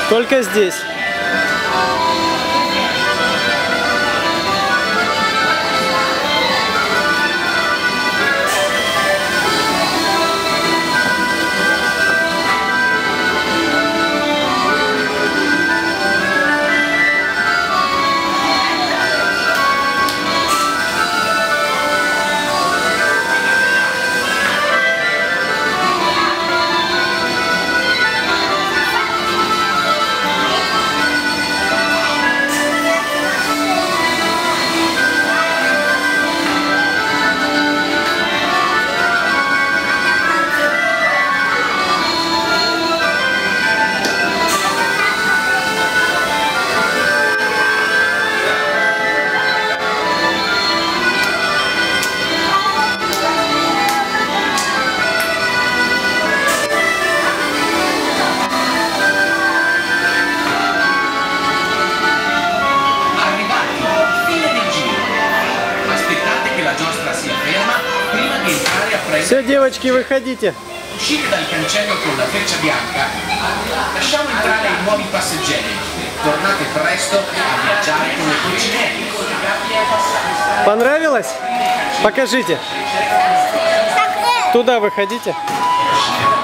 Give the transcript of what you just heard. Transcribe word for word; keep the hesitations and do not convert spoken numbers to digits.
Только здесь. Все, девочки, выходите. Uscite dal cancello con la freccia bianca. Lasciamo entrare i nuovi passeggeri. Tornate presto a viaggiare con le Pulcinelli. Понравилось? Покажите. Туда выходите.